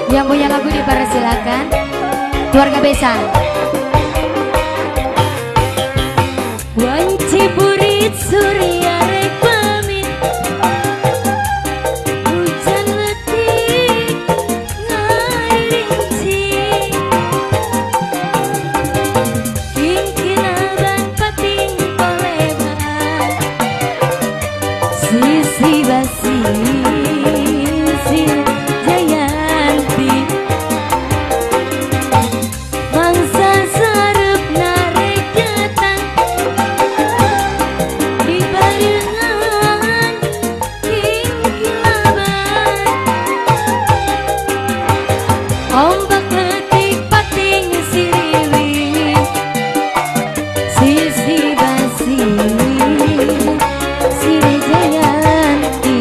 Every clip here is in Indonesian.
Yang punya lagu dipersilakan. Keluarga besan. Wanci burit surya rek pamit, hujan letih ngairinci, kingkinaban pating koleban, sisi basi Jayanti, mangsa sarep narek datang di barengan kingkilaban, ombak letik pating siriwi, sisi basi Siri Jayanti,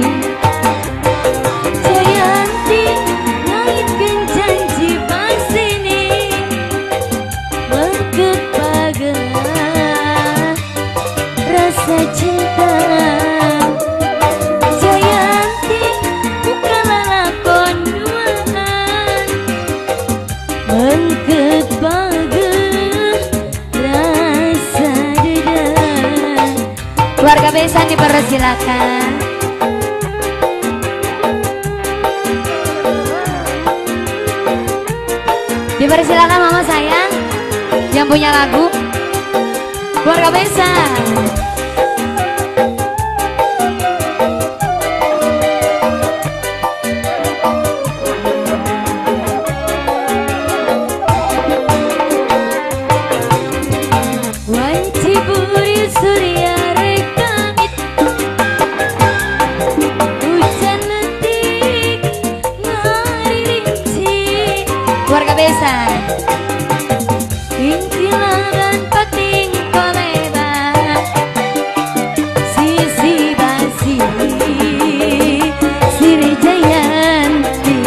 Jayanti ngaitkeun janji pasini mengkeut pagelah rasa cinta. Jayanti buka lalakon duaan mengkeut pagelah rasa dedah. Keluarga besan dipersilakan. Dipersilakan mama sayang yang punya lagu. Keluarga besan. Wanci burit surya rek pamit, hujan letih ngairinci. Keluarga besan. Kingkilaban pating koleban, sisi basi Siri Jayanti,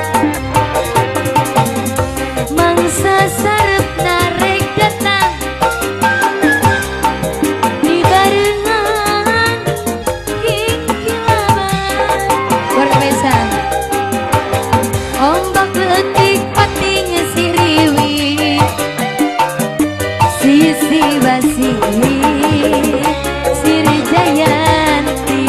mangsa sarep narek datang di barengan kingkilaban. Keluarga besan. Ombak letik pating siriwi, sisi basi Siri Jayanti,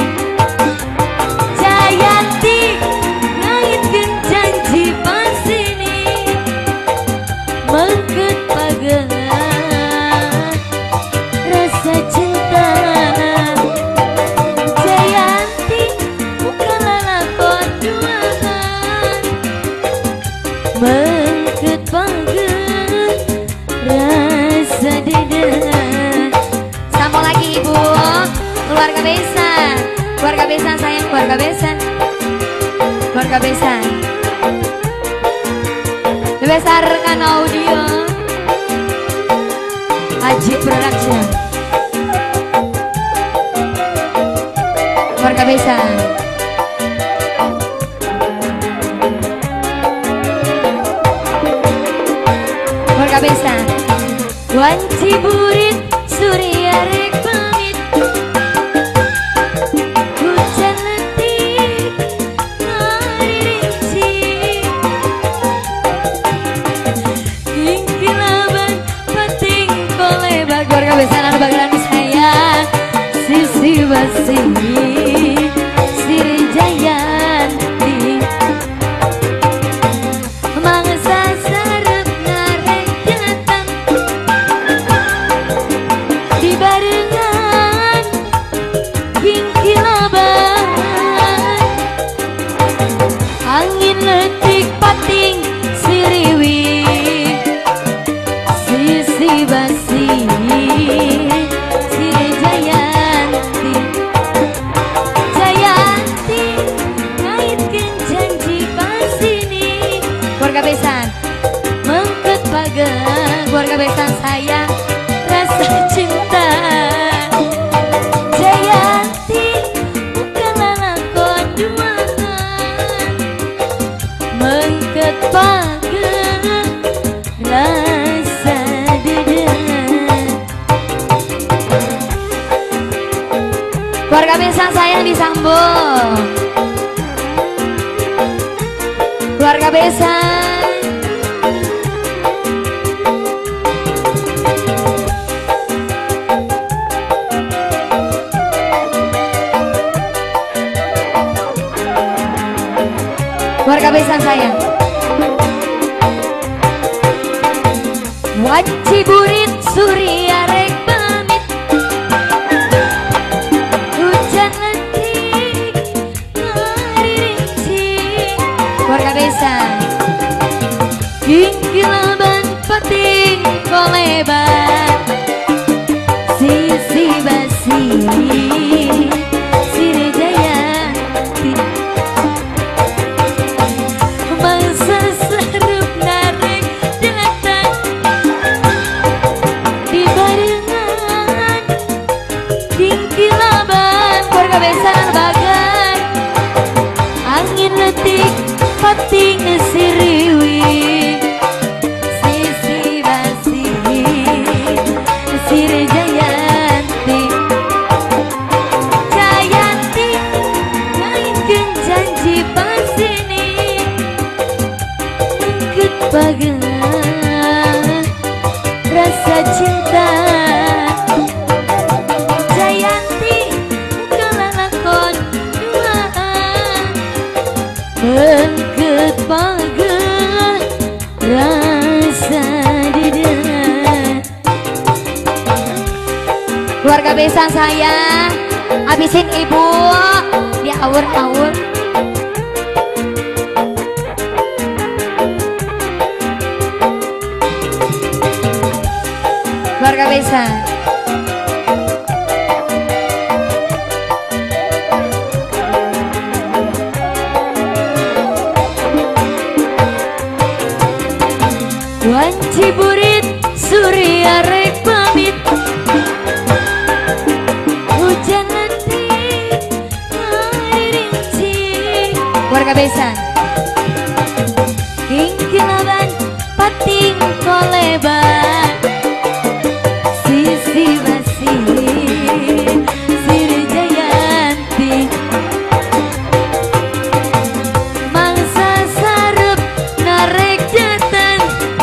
Jayanti ngaitkeun janji pasini mengkeut pagelah rasa cinta. Jayanti buka lalakon duaan mengkeut pagelah rasa dedah. Sambung lagi ibu. Keluarga besan. Keluarga besan sayang, keluarga besan. Keluarga besan. Dibesarkan audio Haji Production. Keluarga besan. Keluarga besan. Wanci burit surya rek pamit, hujan letih ngairinci, kingkilaban pating koleban. Keluarga besan anu bakalan disayang, sisi basi Siri Jayanti, mangsa sarep narek datang di barengan kingkilaban, angin letik pating siriwi, sisi basi Siri Jayanti, Jayanti ngaitkeun janji pasini. Keluarga besan mengkeut pagelah. Keluarga besan sayang rasa cinta. Jayanti buka lalakon duaan mengkeut pagelah rasa dedah. Keluarga besan sayang disambung. Keluarga besan. Keluarga besan sayang. Wanci burit surya rek pamit, hujan letih hari rinci. Keluarga besan. Kingkilaban pating koleban, sisi basi Sirejaya mangsa sarup narik datang di barengan Kingkilaban. Keluarga besan bagai angin letik pating siriwi sisi basi Sire Jayanti Jayanti ngaitkeun janji pas ini mengkeut bageun rasa cinta. Jayanti kalalakon duaan mengkeut bageun rasa dideun. Keluarga besan saya habisin ibu di awur-awur. Keluarga besan. Wanci burit surya rek pamit, hujan letih hari rinci. Keluarga besan. Kingkilaban pating koleban, sisi basi Sire Jayanti mangsa sarup narek datang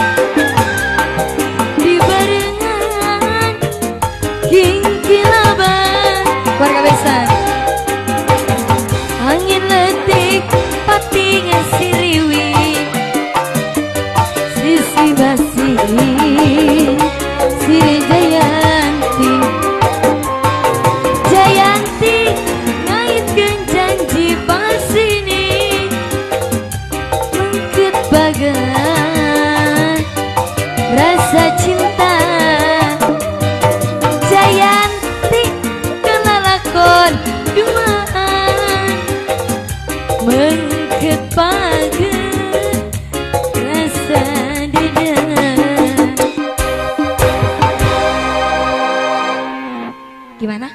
di barengan Kingkilaban. Keluarga besan. Angin letik pating siriwi sisi basi Sire Jayanti Jayanti ngaitkeun janji pas ini mengkeut bageun rasa cinta. Jayanti kalalakon duaan mengkeut bageun rasa dideun. Gimana?